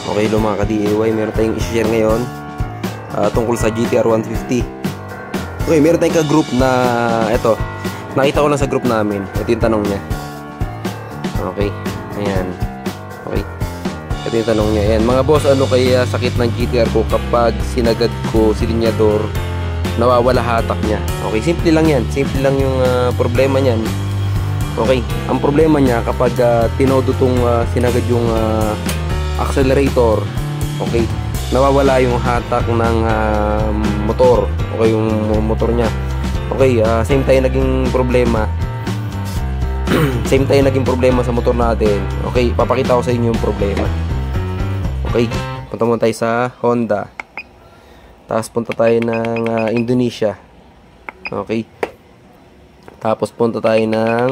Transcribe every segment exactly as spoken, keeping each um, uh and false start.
Okay, hello mga ka-D I Y, meron tayong i-share ngayon uh, tungkol sa G T R one fifty. Okay, meron tayong ka-group na ito, nakita ko lang sa group namin. Ito yung tanong niya. Okay, ayan. Okay, ito yung tanong niya. Ayan, mga boss, ano kaya sakit ng G T R ko kapag sinagad ko si linyador, nawawala hatak niya? Okay, simple lang yan. Simple lang yung uh, problema niyan. Okay, ang problema niya kapag uh, tinodo tong uh, sinagad yung uh, accelerator, okay, nawawala yung hatak ng uh, motor, okay, yung motor niya. Okay, uh, same tayo naging problema. Same tayo naging problema sa motor natin. Okay, papakita ko sa inyo yung problema. Okay, punta muna tayo sa Honda. Tapos punta tayo ng uh, Indonesia. Okay. Tapos punta tayo ng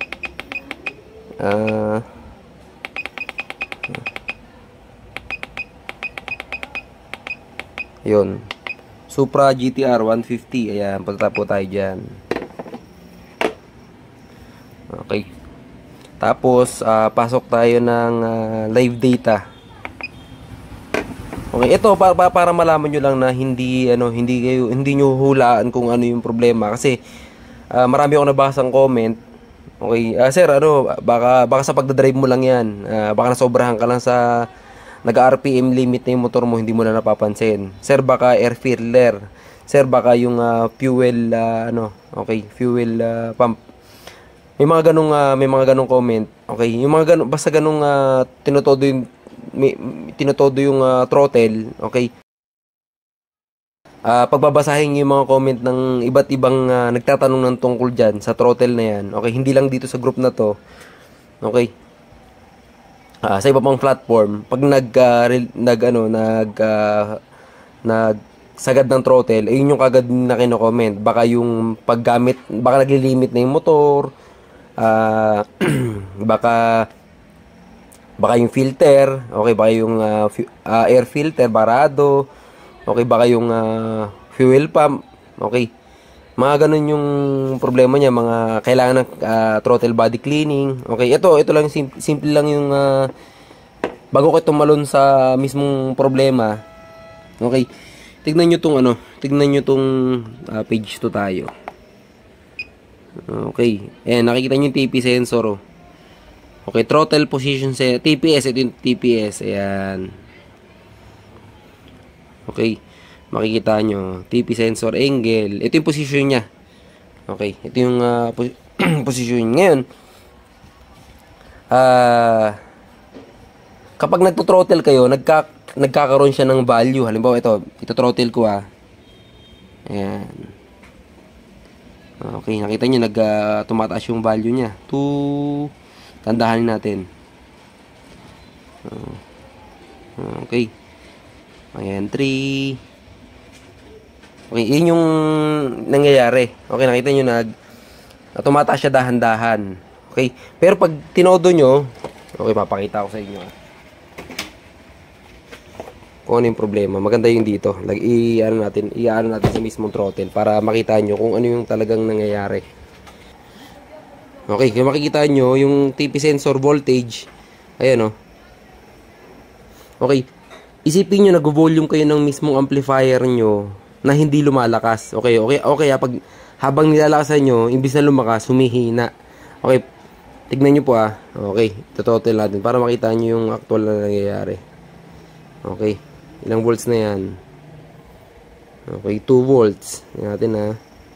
uh, yun, Supra G T R one fifty. Ayan, punta po tayo dyan. Okay. Tapos uh, pasok tayo ng uh, live data. Okay, ito para, para para malaman nyo lang na hindi ano, hindi kayo hindi nyo hulaan kung ano yung problema kasi uh, marami akong nabasang comment. Okay, uh, sir, ano, baka baka sa pagdadrive mo lang 'yan. Uh, baka nasobrahan ka lang sa nag-R P M limit na yung motor mo, hindi mo na napapansin. Sir, baka air filter. Sir, baka yung uh, fuel uh, ano, okay, fuel uh, pump. May mga ganung uh, may mga ganung comment. Okay, yung mga ganung basta ganung uh, tinotodo yung may, tinotodo yung uh, throttle, okay? Uh, pagbabasahin yung mga comment ng iba't ibang uh, nagtatanong ng tungkol dyan sa throttle na yan. Okay, hindi lang dito sa group na to. Okay. Uh, sa iba pang platform, pag nag uh, nag ano, nag uh, nagsagad ng throttle, ayun yung kagad na kino-comment. Baka yung paggamit, baka naglilimit na yung motor, uh, baka baka yung filter, okay, baka yung uh, uh, air filter barado, okay, baka yung uh, fuel pump, okay. Mga ganun yung problema niya, mga kailangan ng uh, throttle body cleaning. Okay, ito, ito lang, sim simple lang yung uh, bago ko tumalon sa mismong problema. Okay, tignan nyo tong ano, tignan nyo tong uh, page two tayo. Okay, ayan, nakikita nyo yung T P sensor, oh. Okay, throttle position sa T P S, ito yung T P S, ayan. Okay, makikita nyo, T P sensor angle, ito yung position niya. Okay, ito yung uh, pos position ngayon. Uh, kapag nagto-throttle kayo, nagka nagkakaroon siya ng value. Halimbawa ito, ito throttle ko ah. Ayan. Okay, nakita nyo, nag uh, tumataas yung value niya. two, tandahanin natin. Uh, okay. Ayan, three. Okay, yun yung nangyayari. Okay, nakita nyo, nag tumataas siya dahan-dahan. Okay, pero pag tinodo nyo, okay, papakita ko sa inyo. Kung ano yung problema. Maganda yung dito. Like, i-ano natin, i-ano natin sa mismong throttle para makita nyo kung ano yung talagang nangyayari. Okay, kung makikita nyo, yung T P sensor voltage, ayan o. Okay, isipin nyo, nag-volume kayo ng mismong amplifier nyo na hindi lumalakas. Okay, okay, okay. Pag habang nilalakasan nyo, imbis na lumakas, humihina. Okay, tignan nyo po ah. Okay, tototal natin para makita nyo yung actual na nangyayari. Okay, ilang volts na yan? Okay, two volts. Tignan natin ah.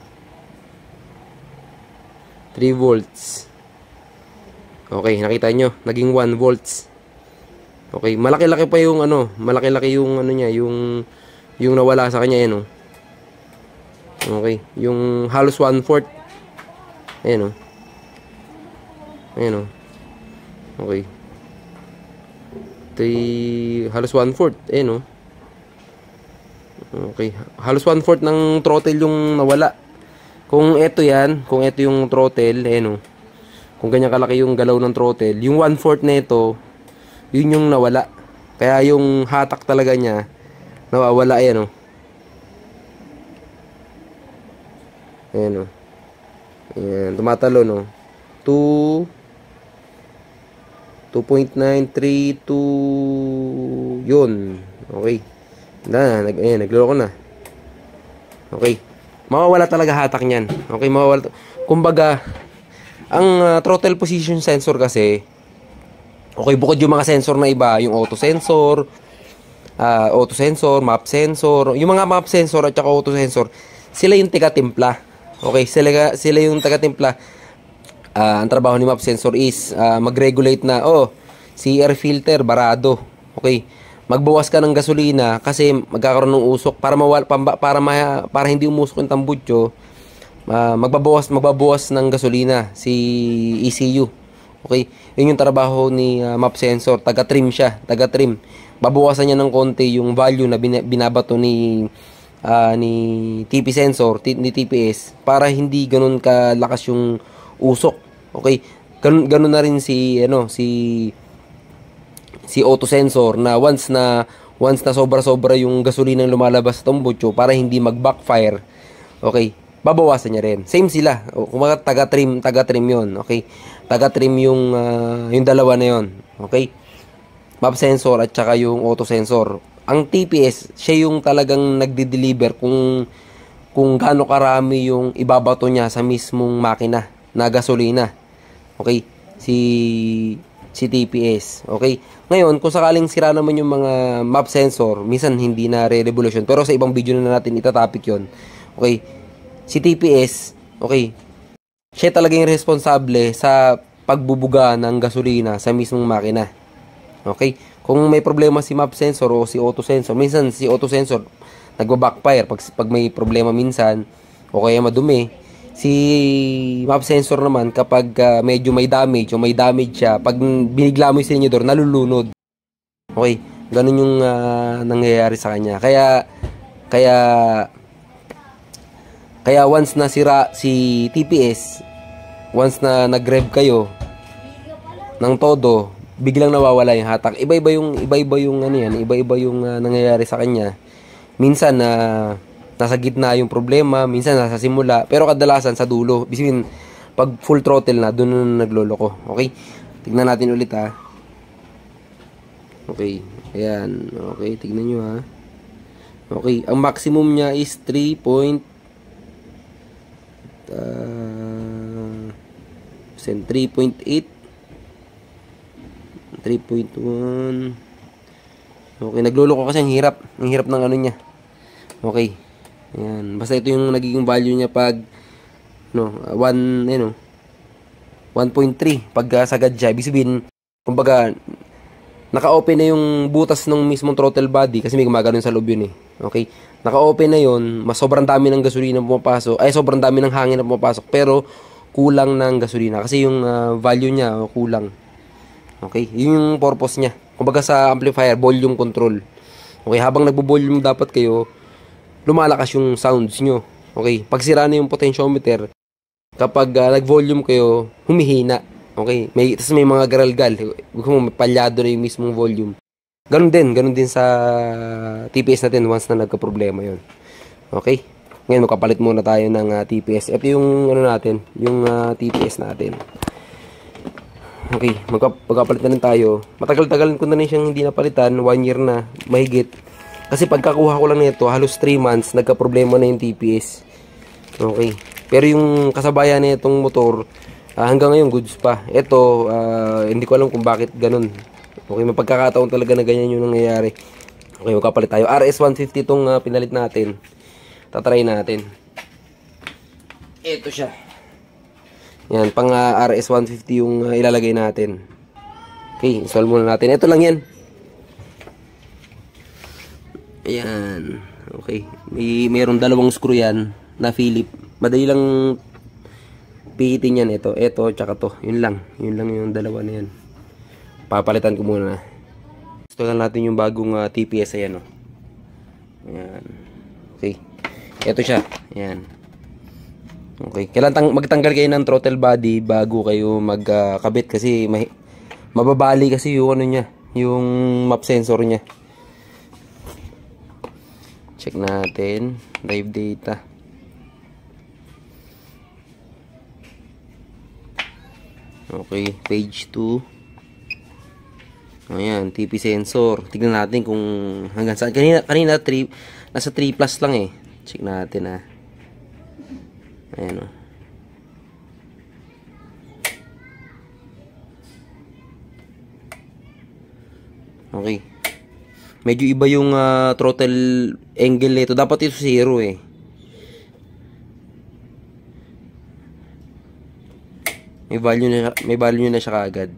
three volts. Okay, nakita nyo, naging one volts. Okay, malaki-laki pa yung ano, malaki-laki yung ano niya, yung yung nawala sa kanya, yan oh. Okay, yung halos one fourth. Ayan oh. Ayan oh. Okay. Three, halos one fourth. Ayan oh. Okay, halos one fourth ng throttle yung nawala. Kung ito yan, kung ito yung throttle, ayan oh. Kung ganyan kalaki yung galaw ng throttle, yung one fourth na ito, yun yung nawala. Kaya yung hatak talaga niya nawawala, ayan oh. Ayan o. Ayan, tumatalo no. two two point nine three two Yun. Okay. Na, nag, ayan, nagluloko na. Okay. Mawawala talaga hatak niyan. Okay, mawawala. Kumbaga, ang uh, throttle position sensor kasi, okay, bukod yung mga sensor na iba, yung auto sensor, uh, auto sensor, map sensor, yung mga map sensor at saka auto sensor, sila yung taga-timpla. Okay, sila, sila yung taga-timpla. Uh, ang trabaho ni map sensor is uh, mag-regulate na, oh, si air filter, barado. Okay, magbawas ka ng gasolina kasi magkakaroon ng usok para mawala, para, para, para hindi umusok yung tambutso. Uh, magbabawas, magbabawas ng gasolina si E C U. Okay, yun yung trabaho ni uh, map sensor, taga-trim siya, taga-trim. Babawasan niya ng konti yung value na bin, binabato ni uh, ni T P sensor, ni T P S para hindi ganoon kalakas yung usok. Okay? Ganun, ganun na rin si ano, si si auto sensor na once na once na sobra-sobra yung gasolina ng lumalabas sa tambutso para hindi mag-backfire. Okay? Babawasan niya rin. Same sila. Kung mga taga-trim, taga-trim 'yon. Okay? Taga-trim yung uh, yung dalawa na 'yon. Okay? Map sensor at saka yung auto sensor. Ang T P S, siya yung talagang nagde-deliver kung kung gaano karami yung ibabato niya sa mismong makina na gasolina. Okay? Si si T P S. Okay? Ngayon, kung sakaling sira naman yung mga map sensor, minsan hindi na re-revolution. Pero sa ibang video na natin itatopic yon. Okay? Si T P S, okay, siya talaga yung responsable sa pagbubuga ng gasolina sa mismong makina. Okay? Kung may problema si map sensor o si auto sensor, minsan si auto sensor nagba-backfire pag, pag may problema minsan o kaya madumi. Si map sensor naman kapag uh, medyo may damage o may damage siya, pag binigla mo yung sinyador, nalulunod. Okay, ganun yung uh, nangyayari sa kanya. Kaya kaya kaya once na sira si T P S, once na nag-rev kayo ng todo, biglang nawawala yung hatak. Iba-iba yung iba-iba yung ano yan, iba-iba yung uh, nangyayari sa kanya. Minsan na uh, nasa gitna yung problema, minsan nasa simula, pero kadalasan sa dulo. Bisipin, pag full throttle na, doon na nagloloko. Okay? Tignan natin ulit ha. Okay. Ayan. Okay, tignan nyo ha. Okay, ang maximum niya is three point uh, three point eight, three point one. Okay, nagloloko kasi ang hirap. Ang hirap ng ano niya. Okay. Ayan. Basta ito yung nagiging value niya pag no, one, you know, one point three pag uh, sagad siya. Ibig sabihin, kumbaga, naka-open na yung butas ng mismong throttle body kasi may gumagano'n sa loob yun eh. Okay? Naka-open na yun, mas sobrang dami ng gasolina pumapasok, ay sobrang dami ng hangin na pumapasok, pero kulang ng gasolina kasi yung uh, value niya oh, kulang. Okay? Yun yung purpose niya. Kumbaga sa amplifier, volume control. Okay? Habang nagbo-volume dapat kayo, lumalakas yung sounds nyo. Okay? Pag sira na yung potentiometer, kapag uh, nag-volume kayo, humihina. Okay? May, tapos may mga garalgal. Kung may palyado na yung mismong volume. Ganun din. Ganun din sa T P S natin once na nagka-problema yun. Okay? Ngayon, magkapalit muna tayo ng uh, T P S. Ito yung ano natin, yung uh, T P S natin. Okay, magka, magkapalit na rin tayo. Matagal-tagal ko na rin siyang hindi napalitan. One year na, mahigit. Kasi pagkakuha ko lang nito, halos three months, nagka-problema na yung T P S. Okay. Pero yung kasabayan na itong motor, uh, hanggang ngayon, goods pa. Ito, uh, hindi ko alam kung bakit ganun. Okay, may pagkakataon talaga na ganyan yung nangyayari. Okay, magkapalit tayo. R S one fifty itong uh, pinalit natin. Tatry natin. Ito siya. Yan, pang uh, R S one fifty yung uh, ilalagay natin. Okay, install muna natin. Ito lang yan. Ayan. Okay. May mayroong dalawang screw yan na Philip. Madali lang pihitin yan. Ito, ito, tsaka to. Yun lang. Yun lang yung dalawa na yan. Papalitan ko muna. Install natin yung bagong uh, T P S. Ayan, oh. Ayan. Okay. Ito siya. Ayan. Okay. Kailangan magtanggal kayo ng throttle body bago kayo magkabit uh, kasi may, mababali kasi yung ano niya, yung map sensor niya. Check natin. Live data. Okay. Page two. Ayan, T P sensor. Tignan natin kung hanggang saan. Kanina, kanina three, nasa three plus lang eh. Check natin ah. Ayan o. Okay. Medyo iba yung uh, throttle angle nito. Dapat ito zero eh. May value na, may value na siya kaagad.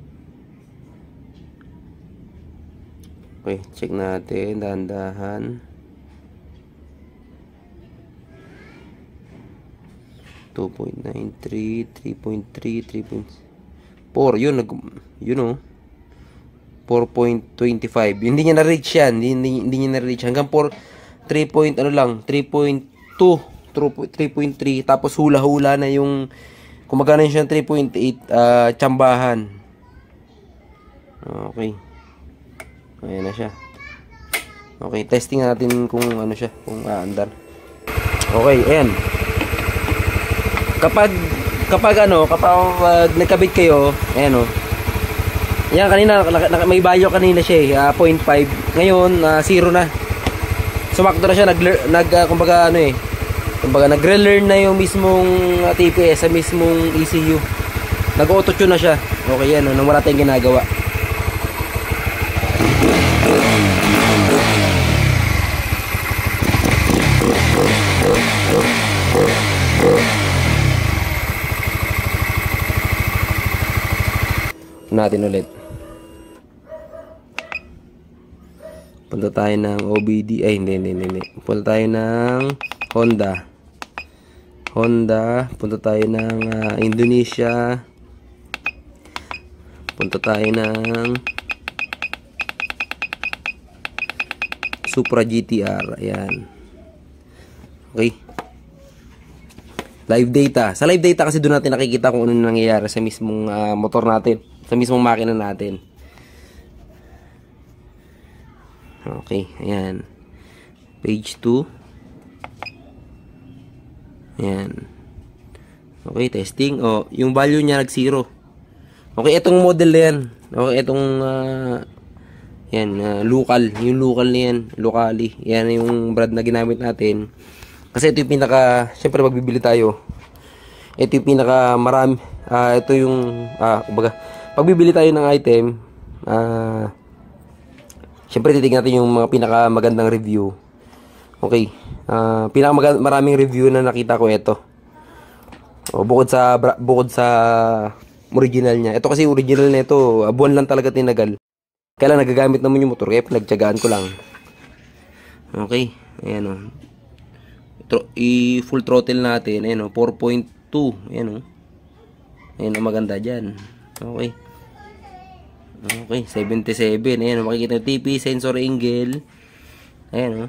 Okay, check natin, dahan-dahan. two point nine three, three point three, three point four, yun, nag, yun o. four point two five. Hindi niya na-reach yan. Hindi, hindi niya na-reach. Hanggang four, three point, ano lang, three point two, three point three. Tapos hula-hula na yung, kung magkano yun siya, three point eight, uh, tsambahan. Okay. Ayan na siya. Okay, testing natin kung ano siya, kung aandar. Okay, ayan. Kapag, kapag ano, kapag uh, nagkabit kayo, ayan o. Yan, kanina, may value kanina siya eh, uh, zero point five. Ngayon, uh, zero na. Sumakto na siya, nag, nag uh, kumbaga ano eh, kumbaga nagre-learn na yung mismong uh, T P S sa mismong E C U. Nag-auto-tune na siya. Okay yan, no, nang wala tayong ginagawa. Natin ulit. Punta tayo ng O B D. Ay, hindi, hindi, hindi. Punta tayo ng Honda. Honda. Punta tayo ng uh, Indonesia. Punta tayo ng Supra G T R. Ayan. Okay. Live data. Sa live data kasi doon natin nakikita kung ano nangyayari sa mismong uh, motor natin. Sa mismong makina natin. Okay, ayan. Page two. Ayan. Okay, testing. Oh, yung value niya nag-zero. Okay, itong model na yan. Okay, itong uh, yan, uh, local. Yung local na yan. Locally. Yan yung brand na ginamit natin. Kasi ito yung pinaka, syempre magbibili tayo. Ito yung pinaka marami. Uh, ito yung, ah, uh, kumbaga, pagbibili tayo ng item, ah, uh, syempre titignan natin yung mga pinaka magandang review. Okay. Uh, pinaka maraming review na nakita ko ito. O, bukod sa bukod sa original niya. Ito kasi original na ito, buwan lang talaga tinagal. Kailan nagagamit naman yung motor, kaya pinagtiyagaan ko lang. Okay. Ayan o. I-full throttle natin. Ayan o, four point two. Ayan o. Ayan o, maganda dyan. Okay. Okay, seventy-seven. Ayan, makikita yung T P, sensor angle. Ayan, oh.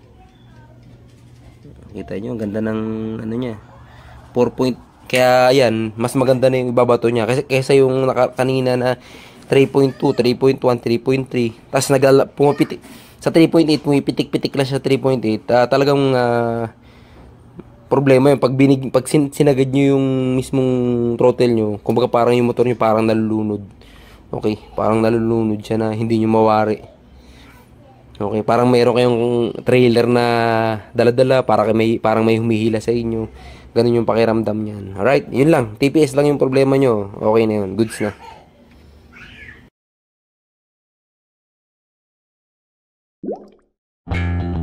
Kita nyo, ang ganda ng ano niya. four point, kaya ayan, mas maganda na yung ibabato niya. Kasi, kaysa yung naka, kanina na three point two, three point one, three point three. Tapos nagala, pumapitik. Sa three point eight, pumipitik-pitik lang siya three point eight. Uh, talagang uh, problema yung pag, binig, pag sin, sinagad nyo yung mismong throttle nyo. Kumbaga parang yung motor nyo parang nalulunod. Okay, parang nalulunod siya na hindi nyo mawari. Okay, parang mayroon kayong trailer na dala-dala, parang may, parang may humihila sa inyo. Ganun yung pakiramdam niyan. Alright, yun lang. T P S lang yung problema nyo. Okay na yun, goods na.